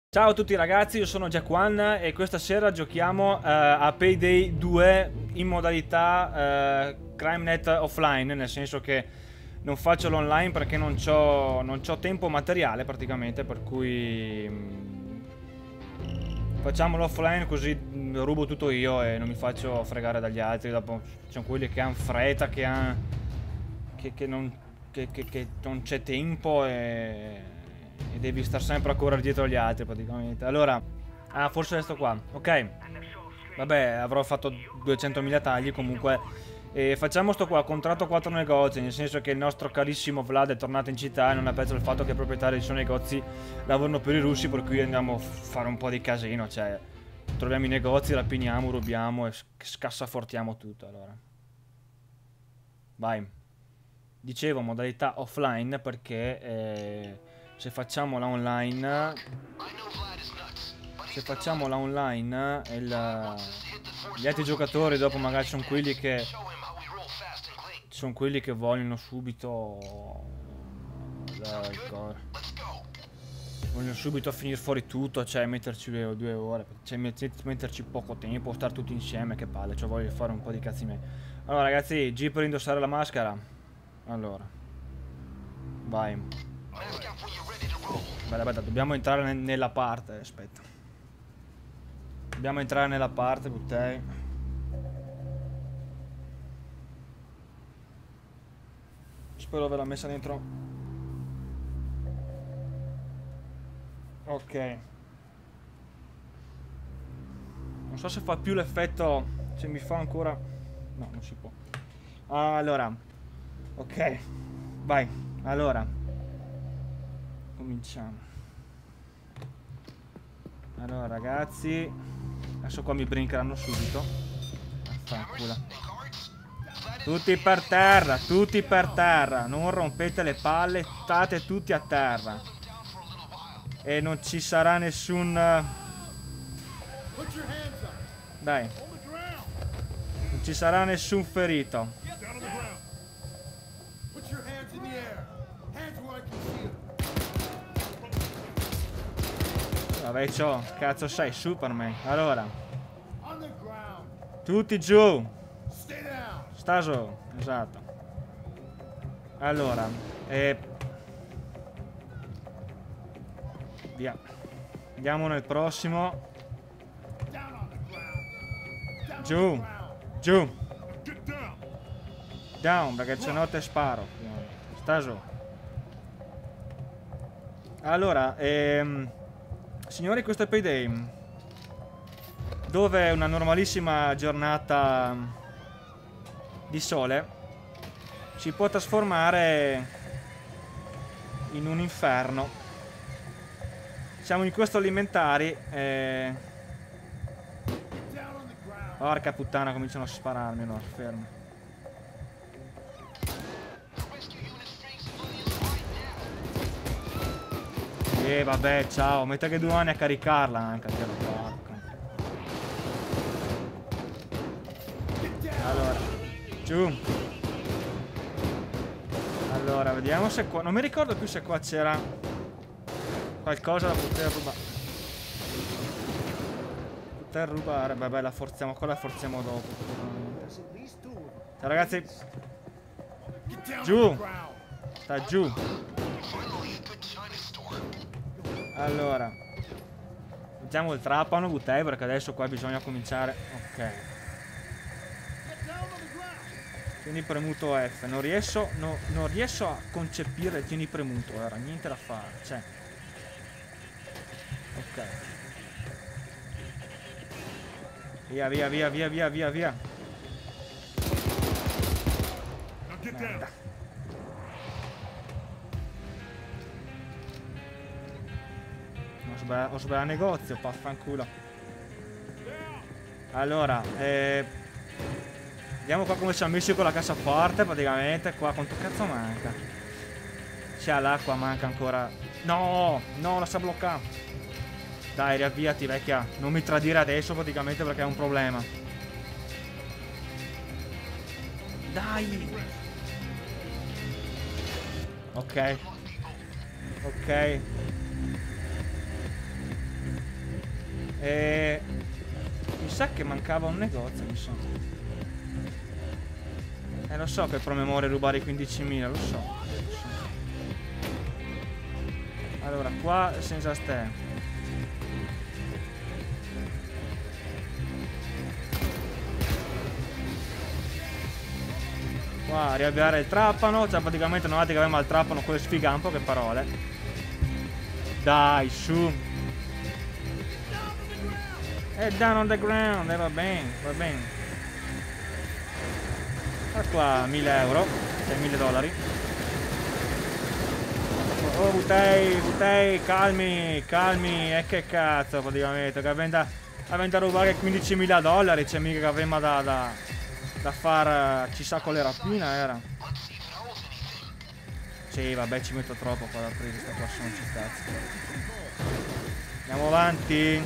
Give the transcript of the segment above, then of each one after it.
Ciao a tutti ragazzi, io sono Jack1 e questa sera giochiamo a Payday 2 in modalità CrimeNet offline, nel senso che non faccio l'online perché non c'ho tempo materiale praticamente, per cui facciamolo offline così rubo tutto io e non mi faccio fregare dagli altri. Dopo ci sono quelli che hanno fretta, che non c'è tempo e devi star sempre a correre dietro agli altri praticamente. Allora, forse è sto qua, ok. Vabbè, avrò fatto 200.000 tagli comunque. E facciamo sto qua, contratto 4 negozi, nel senso che il nostro carissimo Vlad è tornato in città e non apprezza il fatto che i proprietari dei suoi negozi lavorano per i russi, per cui andiamo a fare un po' di casino, cioè troviamo i negozi, rapiniamo, rubiamo e scassafortiamo tutto. Allora vai. Dicevo modalità offline perché se facciamo la online gli altri giocatori dopo magari sono quelli che vogliono subito finire fuori tutto, cioè metterci 2 ore, cioè metterci poco tempo, stare tutti insieme, che palle, cioè voglio fare un po' di cazzi miei. Allora ragazzi, G per indossare la maschera. Allora vai. Aspetta, dobbiamo entrare nella parte, aspetta. Dobbiamo entrare nella parte, buttei. Spero averla messa dentro. Ok. Non so se fa più l'effetto, se mi fa ancora. No, non si può. Allora. Ok. Vai. Allora. Cominciamo. Allora ragazzi, adesso qua mi brincheranno subito. Affanculo. Tutti per terra, non rompete le palle, state tutti a terra. E non ci sarà nessun... Dai. Non ci sarà nessun ferito. Vabbè, ciò, cazzo sei, Superman. Allora, tutti giù. Sta su, esatto. Allora, via. Andiamo nel prossimo. Giù, giù. Down, perché se no te sparo. Sta su. Allora, signori, questo è Payday, dove una normalissima giornata di sole si può trasformare in un inferno. Siamo in questo alimentari e... Porca puttana, cominciano a spararmi, no, fermo. Vabbè, ciao, metta che 2 anni a caricarla anche, te lo porco. Allora, giù. Allora, vediamo se qua... Non mi ricordo più se qua c'era qualcosa da poter rubare. Vabbè, la forziamo, qua la forziamo dopo. Ciao ragazzi. Giù. Sta giù. Allora, mettiamo il trapano, buttei, perché adesso qua bisogna cominciare. Ok. Tieni premuto F. Non riesco a concepire il tieni premuto, era niente da fare, cioè. Ok. Via. Merda. Ho sbagliato negozio, paffanculo. Allora, vediamo qua come siamo messi con la cassaforte, praticamente. Qua quanto cazzo manca? C'è l'acqua, manca ancora. No, la sta bloccando. Dai, riavviati, vecchia. Non mi tradire adesso, praticamente, perché è un problema. Dai. Ok. E mi sa che mancava un negozio, mi sa. Lo so che è promemoria rubare i 15.000, lo so. Allora, qua senza ste. Qua riavviare il trapano. Cioè praticamente una volta che avevamo il trapano, quello sfiga un po', che parole. Dai, su. Down on the ground. Va bene, va bene. Qua 1.000 euro. Cioè 1.000 dollari. Oh, Butei, calmi, che cazzo praticamente, che avendo a rubare 15.000 dollari, c'è mica che avremmo da far chissà quale rapina era. Sì, vabbè, ci metto troppo qua ad aprire, questa qua sono ci cazzo. Andiamo avanti.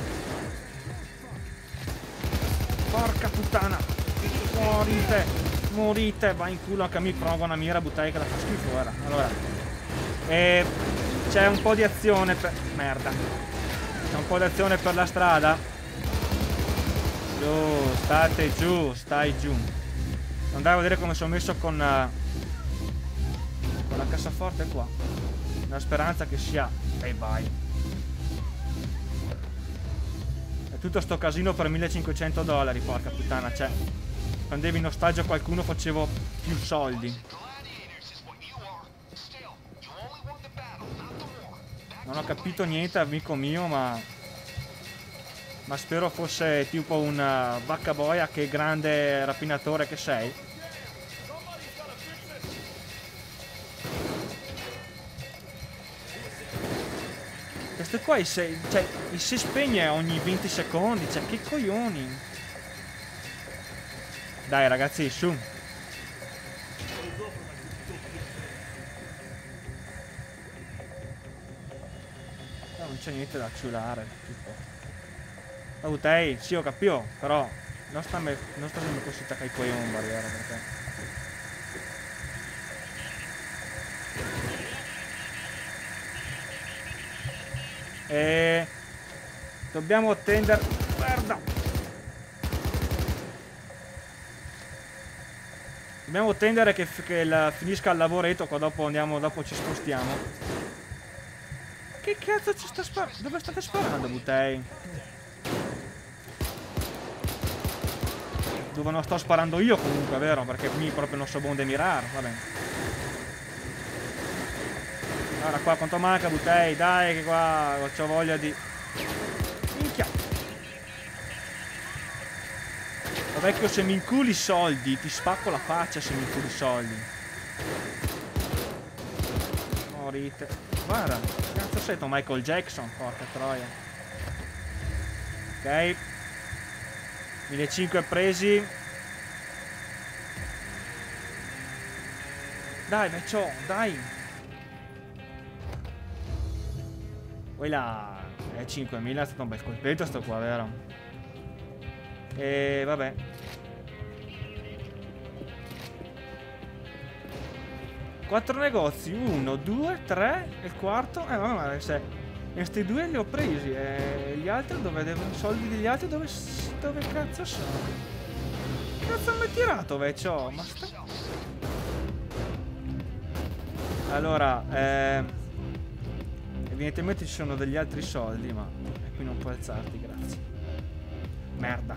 Porca puttana, morite, va in culo anche a me, provo una mira, Butei che la fa schifo, ora. Allora. E c'è un po' di azione per... Merda. C'è un po' di azione per la strada. Giù, state giù, stai giù. Andare a vedere come sono messo con la cassaforte qua. Una speranza che sia... E vai. È tutto sto casino per 1.500 dollari, porca puttana. Cioè, prendevi in ostaggio qualcuno, facevo più soldi. Non ho capito niente, amico mio, ma spero fosse tipo un vacca boia, che grande rapinatore che sei. Questo qua si spegne ogni 20 secondi, cioè che coglioni. Dai ragazzi, su. Non c'è niente da ciulare. Oh, Tei, sì, ho capito, però non sta così tacca i coglioni in barriera, perché... E dobbiamo attendere... Merda! Dobbiamo attendere che finisca il lavoretto, qua dopo andiamo, dopo ci spostiamo. Che cazzo ci sta sparando? Dove state sparando, Butei? Dove non sto sparando io comunque, vero? Perché qui proprio non so bonde mirare, va bene. Guarda qua quanto manca, Butei, dai che qua c'ho voglia di... Minchia! Ma vecchio, se mi inculi i soldi, ti spacco la faccia se mi inculi i soldi. Morite. Guarda, cazzo sei tu, Michael Jackson, porca troia. Ok. 1.500 presi. Dai, vecchio, dai. Quella 5.000 è stato un bel colpetto sto qua, vero? E vabbè. Quattro negozi, 1, 2, 3 e il quarto. Ma se questi due li ho presi. E gli altri dove devo? I soldi degli altri dove cazzo sono? Che cazzo mi hai tirato, vecchio? Ma sta... Allora, evidentemente ci sono degli altri soldi, ma qui non puoi alzarti, grazie. Merda.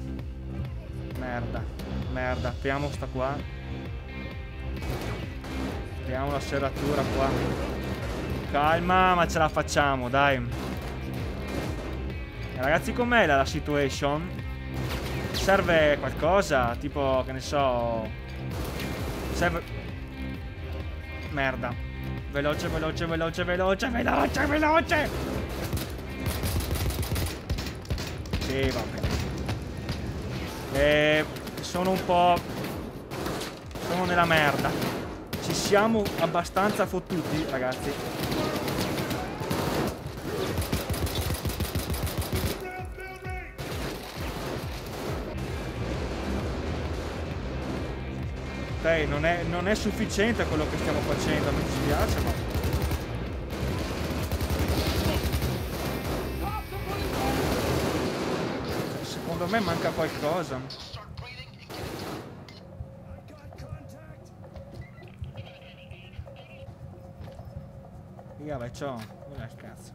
Apriamo sta qua. Apriamo la serratura qua. Calma, ma ce la facciamo, dai. Ragazzi, com'è la situation? Serve qualcosa? Tipo, che ne so... Serve... Merda. Veloce. Sì, vabbè. Sono un po'... Sono nella merda. Ci siamo abbastanza fottuti, ragazzi. Ok, non è sufficiente quello che stiamo facendo, mi dispiace, ma... Secondo me manca qualcosa. Vabbè, ciò. Dov'è il cazzo?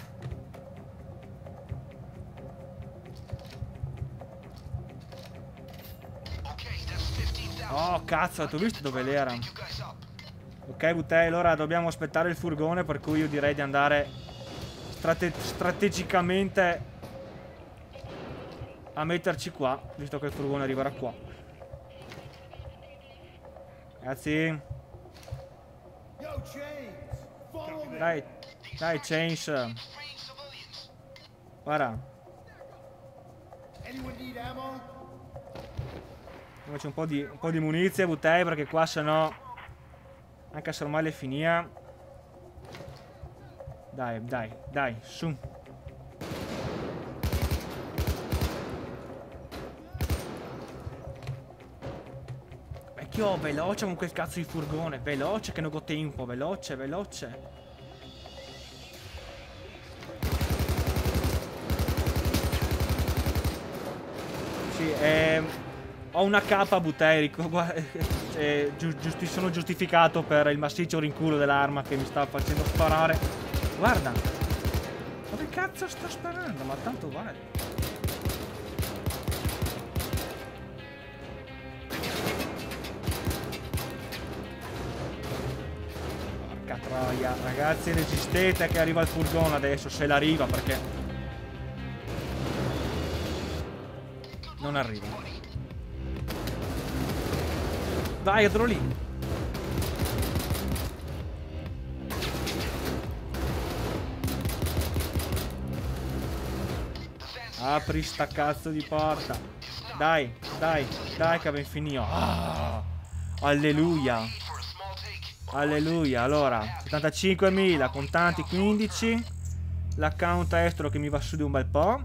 Oh, cazzo, tu visto dove l'era? Ok, Butei, allora dobbiamo aspettare il furgone, per cui io direi di andare strategicamente a metterci qua, visto che il furgone arriverà qua. Ragazzi. Dai, dai, Chains. Guarda. Faccio un po' di munizie, Butei, perché qua sennò, anche se ormai le finia. Dai, dai, dai, su. Vecchio, veloce con quel cazzo di furgone. Veloce che non ho tempo. Veloce, veloce. Sì, ho una K, Butei. Sono giustificato per il massiccio rinculo dell'arma che mi sta facendo sparare. Guarda. Dove cazzo sta sparando? Ma tanto vale. Porca troia. Ragazzi, resistete che arriva il furgone adesso. Se l'arriva, perché non arriva. Vai, entro lì. Apri sta cazzo di porta. Dai, dai, dai che ben finito. Ah, alleluia. Alleluia. Allora, 75.000, contanti 15. L'account estero che mi va su di un bel po'.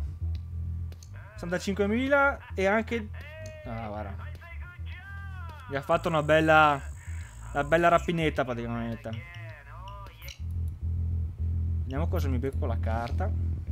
65.000 e anche... Ah, guarda. Mi ha fatto una bella rapinetta praticamente. Vediamo cosa mi becco la carta.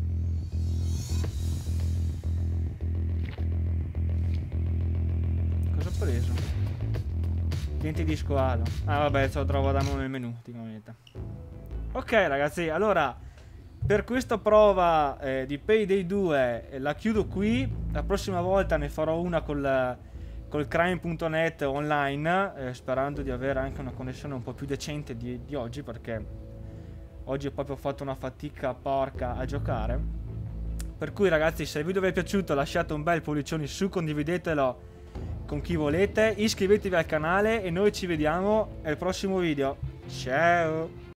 Cosa ho preso? Denti di squalo. Ah vabbè, ce lo trovo da nel menu praticamente. Ok ragazzi, allora per questa prova di Payday 2 la chiudo qui. La prossima volta ne farò una col crime.net online, sperando di avere anche una connessione un po' più decente di oggi, perché oggi ho proprio fatto una fatica porca a giocare. Per cui ragazzi, se il video vi è piaciuto lasciate un bel pollicione su, condividetelo con chi volete, iscrivetevi al canale e noi ci vediamo al prossimo video. Ciao!